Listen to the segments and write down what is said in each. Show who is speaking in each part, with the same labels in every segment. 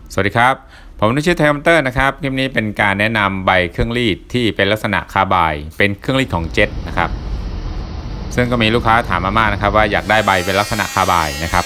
Speaker 1: สวัสดีครับผมชื่อไทมเตอร์นะครับคลิปนี้เป็นการแนะนำใบเครื่องรีดที่เป็นลักษณะคาร์บายเป็นเครื่องรีดของเจ็ตนะครับซึ่งก็มีลูกค้าถามมามากนะครับว่าอยากได้ใบเป็นลักษณะคาร์บายนะครับ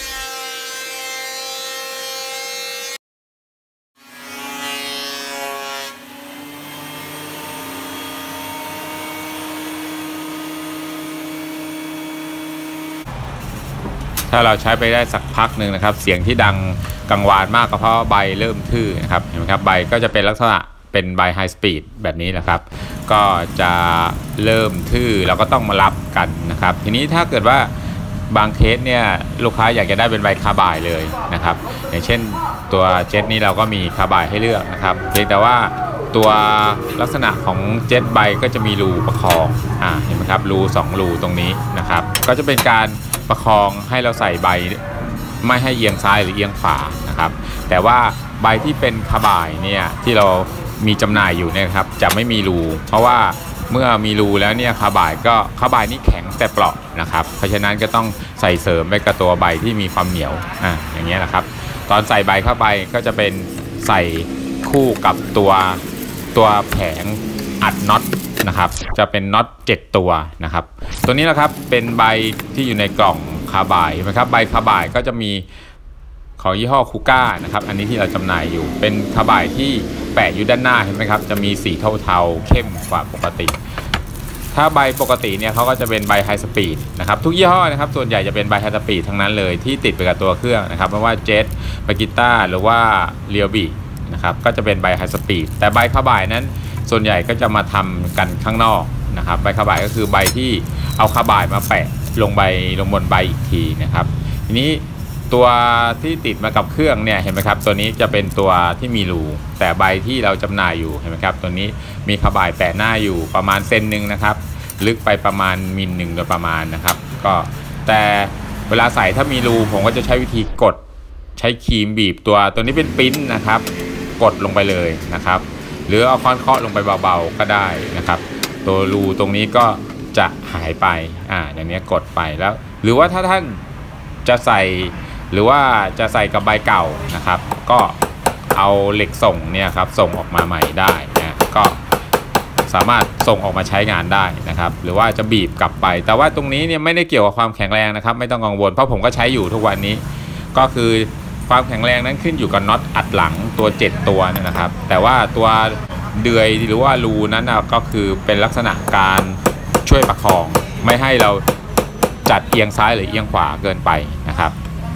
Speaker 1: ถ้าเราใช้ไปได้สักพักหนึ่งนะครับเสียงที่ดังกังวานมากก็เพราะใบเริ่มทื่อนะครับเห็นไหมครับใบก็จะเป็นลักษณะเป็นใบไฮสปีดแบบนี้นะครับก็จะเริ่มทื่อเราก็ต้องมารับกันนะครับทีนี้ถ้าเกิดว่าบางเคสเนี่ยลูกค้าอยากจะได้เป็นใบคาร์บายเลยนะครับอย่างเช่นตัวเจ็ตนี้เราก็มีคาร์บายให้เลือกนะครับเพียงแต่ว่าตัวลักษณะของเจ็ตใบก็จะมีรูประคองเห็นไหมครับรู2รูตรงนี้นะครับก็จะเป็นการประคองให้เราใส่ใบไม่ให้เอียงซ้ายหรือเอียงขวานะครับแต่ว่าใบที่เป็นคาร์บายเนี่ยที่เรามีจำหน่ายอยู่เนี่ยครับจะไม่มีรูเพราะว่าเมื่อมีรูแล้วเนี่ยคาร์บายนี่แข็งแต่เปราะนะครับเพราะฉะนั้นก็ต้องใส่เสริมไปกับตัวใบที่มีความเหนียวอย่างเงี้ยนะครับตอนใส่ใบเข้าไปก็จะเป็นใส่คู่กับตัวแผงอัดน็อตนะครับจะเป็นน็อต7ตัวนะครับตัวนี้นะครับเป็นใบที่อยู่ในกล่องคาร์บายนะครับใบคาร์บายก็จะมีของยี่ห้อคูก้านะครับอันนี้ที่เราจำหน่ายอยู่เป็นคาร์บายที่แปะอยู่ด้านหน้าเห็นไหมครับจะมีสีเทาๆเข้มกว่าปกติถ้าใบปกติเนี่ยเขาก็จะเป็นใบไฮสปีดนะครับทุกยี่ห้อนะครับส่วนใหญ่จะเป็นใบไฮสปีดทั้งนั้นเลยที่ติดไปกับตัวเครื่องนะครับไม่ว่าเจ็ตบากิต้าหรือว่าเรียวบีนะครับก็จะเป็นใบไฮสปีดแต่ใบคาร์บายนั้นส่วนใหญ่ก็จะมาทำกันข้างนอกนะครับใบคาร์บายก็คือใบที่เอาคาร์บายมาแปะลงบนใบอีกทีนะครับทีนี้ตัวที่ติดมากับเครื่องเนี่ยเห็นไหมครับตัวนี้จะเป็นตัวที่มีรูแต่ใบที่เราจำหน่ายอยู่เห็นไหมครับตัวนี้มีคาร์บายแปะหน้าอยู่ประมาณเซนนึงนะครับลึกไปประมาณมิลหนึ่งโดยประมาณนะครับก็แต่เวลาใส่ถ้ามีรูผมก็จะใช้วิธีกดใช้ครีมบีบตัวนี้เป็นปิ้นนะครับกดลงไปเลยนะครับหรือเอาค้อนเคาะลงไปเบาๆก็ได้นะครับตัวรูตรงนี้ก็จะหายไปอย่างนี้กดไปแล้วหรือว่าถ้าท่านจะใส่หรือว่าจะใส่กับใบเก่านะครับก็เอาเหล็กส่งเนี่ยครับส่งออกมาใหม่ได้นะก็สามารถส่งออกมาใช้งานได้นะครับหรือว่าจะบีบกลับไปแต่ว่าตรงนี้เนี่ยไม่ได้เกี่ยวกับความแข็งแรงนะครับไม่ต้องกังวลเพราะผมก็ใช้อยู่ทุกวันนี้ก็คือความแข็งแรงนั้นขึ้นอยู่กับน็อตอัดหลังตัว7ตัวนะครับแต่ว่าตัวเดือยหรือว่ารูนั้นก็คือเป็นลักษณะการช่วยประคองไม่ให้เราจัดเอียงซ้ายหรือเอียงขวาเกินไปนะครับ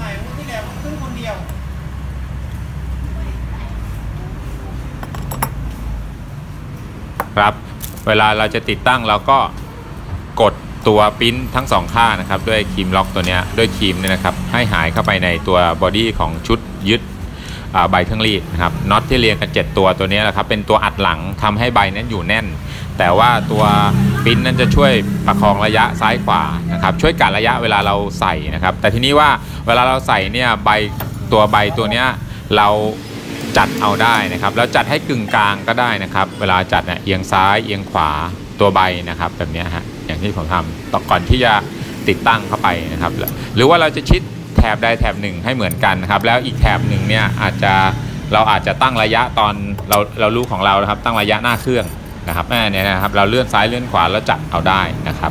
Speaker 1: ครับเวลาเราจะติดตั้งเราก็กดตัวปิ้นทั้งสองข้างนะครับด้วยครีมล็อกตัวนี้ด้วยครีมเนี่ยนะครับให้หายเข้าไปในตัวบอดี้ของชุดยึดใบเครื่องรีดนะครับน็อตที่เรียงกัน7ตัวนี้แหละครับเป็นตัวอัดหลังทำให้ใบนั้นอยู่แน่นแต่ว่าตัวปิ้นนั้นจะช่วยประคองระยะซ้ายขวานะครับช่วยกัดระยะเวลาเราใส่นะครับแต่ทีนี้ว่าเวลาเราใส่เนี่ยใบตัวเนี้ยเราจัดเอาได้นะครับแล้วจัดให้กึ่งกลางก็ได้นะครับเวลาจัดเนี่ยเอียงซ้ายเอียงขวาตัวใบนะครับแบบนี้ฮะอย่างที่ผมทำต่อก่อนที่จะติดตั้งเข้าไปนะครับหรือว่าเราจะชิดแถบใดแถบหนึ่งให้เหมือนกันนะครับแล้วอีกแถบหนึ่งเนี่ยเราอาจจะตั้งระยะตอนเรารู้ของเรานะครับตั้งระยะหน้าเครื่องนะครับเนี่ยนะครับเราเลื่อนซ้ายเลื่อนขวาแล้วจัดเอาได้นะครับ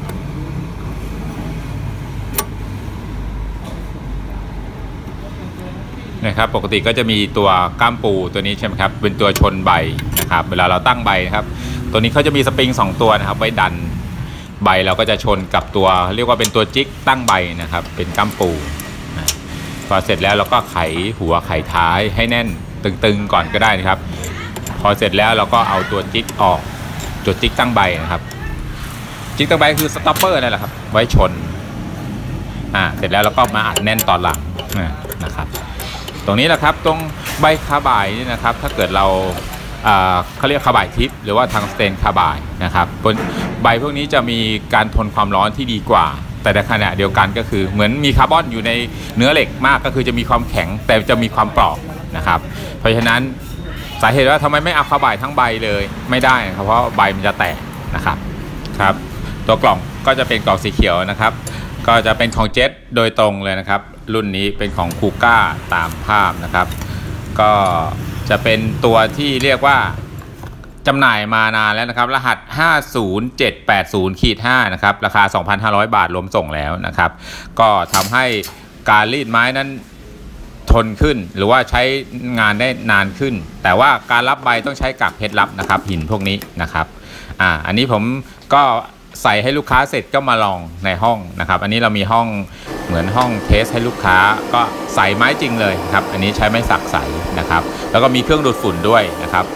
Speaker 1: นะครับปกติก็จะมีตัวก้ามปูตัวนี้ใช่ไหมครับเป็นตัวชนใบนะครับเวลาเราตั้งใบนะครับตัวนี้เขาจะมีสปริง2ตัวนะครับไว้ดันใบเราก็จะชนกับตัวเรียกว่าเป็นตัวจิ๊กตั้งใบนะครับเป็นก้ามปูพอเสร็จแล้วเราก็ไขหัวไขท้ายให้แน่นตึงๆก่อนก็ได้นะครับพอเสร็จแล้วเราก็เอาตัวจิ๊กออกตัวจิ๊กตั้งใบนะครับจิ๊กตั้งใบคือสต็อปเปอร์นั่นแหละครับไว้ชนเสร็จแล้วเราก็มาอัดแน่นตอนหลังนะครับตรงนี้แหละครับตรงใบคาร์บายนี่นะครับถ้าเกิดเราเขาเรียกคาร์บายทิปหรือว่าทางสเตนคาร์บายนะครับใบพวกนี้จะมีการทนความร้อนที่ดีกว่าแต่ในขณะเดียวกันก็คือเหมือนมีคาร์บอนอยู่ในเนื้อเหล็กมากก็คือจะมีความแข็งแต่จะมีความเปราะนะครับเพราะฉะนั้นสาเหตุว่าทำไมไม่เอาคาร์บายทั้งใบเลยไม่ได้นะครับเพราะใบมันจะแตกนะครับตัวกล่องก็จะเป็นกล่องสีเขียวนะครับก็จะเป็นของเจ็ตโดยตรงเลยนะครับรุ่นนี้เป็นของคูก้าตามภาพนะครับก็จะเป็นตัวที่เรียกว่าจำหน่ายมานานแล้วนะครับรหัส 50780-5 นะครับราคา 2,500 บาทรวมส่งแล้วนะครับก็ทำให้การรีดไม้นั้นทนขึ้นหรือว่าใช้งานได้นานขึ้นแต่ว่าการรับใบต้องใช้กากเพชรรับนะครับหินพวกนี้นะครับอันนี้ผมก็ใส่ให้ลูกค้าเสร็จก็มาลองในห้องนะครับอันนี้เรามีห้องเหมือนห้องเทสให้ลูกค้าก็ใส่ไม้จริงเลยครับอันนี้ใช้ไม้สักใสนะครับแล้วก็มีเครื่องดูดฝุ่นด้วยนะครับ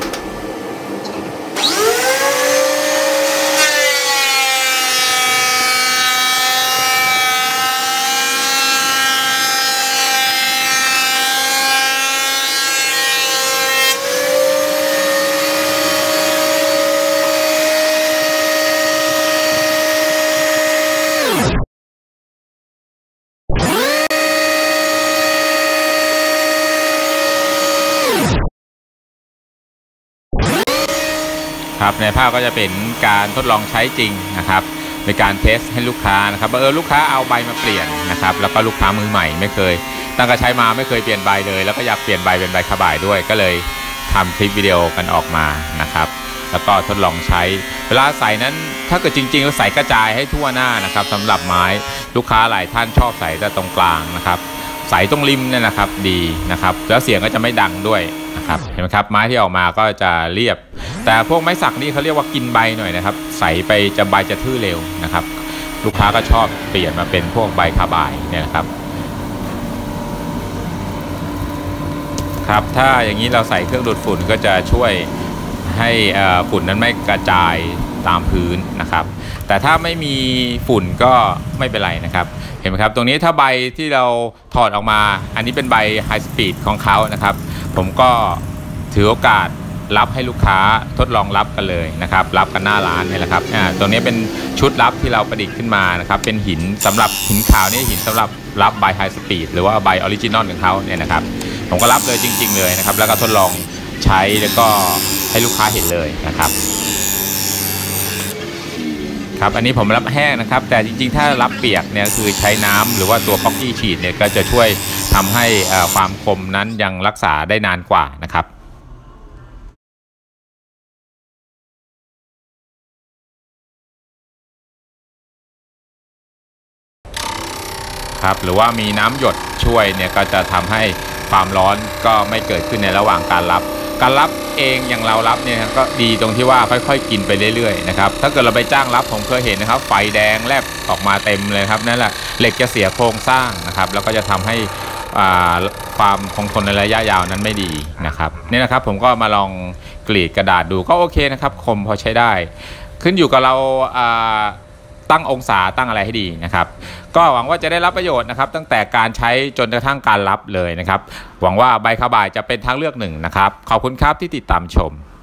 Speaker 1: ครับในภาพก็จะเป็นการทดลองใช้จริงนะครับในการเทสให้ลูกค้านะครับลูกค้าเอาใบมาเปลี่ยนนะครับแล้วก็ลูกค้ามือใหม่ไม่เคยตั้งแต่ใช้มาไม่เคยเปลี่ยนใบเลยแล้วก็อยากเปลี่ยนใบเป็นใบขบ่ายด้วยก็เลยทำคลิปวิดีโอกันออกมานะครับแล้วก็ทดลองใช้เวลาใส่นั้นถ้าเกิดจริงๆเราใส่กระจายให้ทั่วหน้านะครับสำหรับไม้ลูกค้าหลายท่านชอบใส่แต่ตรงกลางนะครับใส่ตรงริมเนี่ยนะครับดีนะครับแล้วเสียงก็จะไม่ดังด้วยนะครับเห็นไหมครับไม้ที่ออกมาก็จะเรียบแต่พวกไม้สักนี่เขาเรียกว่ากินใบหน่อยนะครับใส่ไปใบจะทื่อเร็วนะครับลูกค้าก็ชอบเปลี่ยนมาเป็นพวกใบคาบายเนี่ยนะครับครับถ้าอย่างนี้เราใส่เครื่องดูดฝุ่นก็จะช่วยให้ฝุ่นนั้นไม่กระจายตามพื้นนะครับแต่ถ้าไม่มีฝุ่นก็ไม่เป็นไรนะครับเห็นไหมครับตรงนี้ถ้าใบที่เราถอดออกมาอันนี้เป็นใบไฮสปีดของเขานะครับผมก็ถือโอกาสรับให้ลูกค้าทดลองรับกันเลยนะครับรับกันหน้าร้านนี่แหละครับตรงนี้เป็นชุดรับที่เราประดิษฐ์ขึ้นมานะครับเป็นหินสำหรับหินขาวนี่หินสำหรับรับใบไฮสปีดหรือว่าใบออริจินอลของเขาเนี่ยนะครับผมก็รับเลยจริงๆเลยนะครับแล้วก็ทดลองใช้แล้วก็ให้ลูกค้าเห็นเลยนะครับครับอันนี้ผมรับแห้งนะครับแต่จริงๆถ้ารับเปียกเนี่ยคือใช้น้ำหรือว่าตัวป๊อกกี้ฉีดเนี่ยก็จะช่วยทำให้ความคมนั้นยังรักษาได้นานกว่านะครับครับหรือว่ามีน้ำหยดช่วยเนี่ยก็จะทำให้ความร้อนก็ไม่เกิดขึ้นในระหว่างการรับเองอย่างเรารับเนี่ยก็ดีตรงที่ว่าค่อยๆกินไปเรื่อยๆนะครับถ้าเกิดเราไปจ้างรับผมเคยเห็นนะครับไฟแดงแลบออกมาเต็มเลยครับนั่นแหละเหล็กจะเสียโครงสร้างนะครับแล้วก็จะทำให้ความคงทนในระยะยาวนั้นไม่ดีนะครับนี่นะครับผมก็มาลองกรีดกระดาษดูก็โอเคนะครับคมพอใช้ได้ขึ้นอยู่กับเราตั้งองศาตั้งอะไรให้ดีนะครับก็หวังว่าจะได้รับประโยชน์นะครับตั้งแต่การใช้จนกระทั่งการรับเลยนะครับหวังว่าใบขบ่ายจะเป็นทางเลือกหนึ่งนะครับขอบคุณครับที่ติดตามชม